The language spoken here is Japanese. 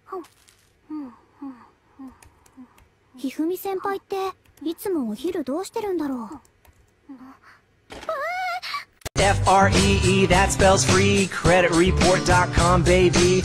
ひふみ先輩っていつもお昼どうしてるんだろう。 FREE, that spells free. Creditreport.com, baby.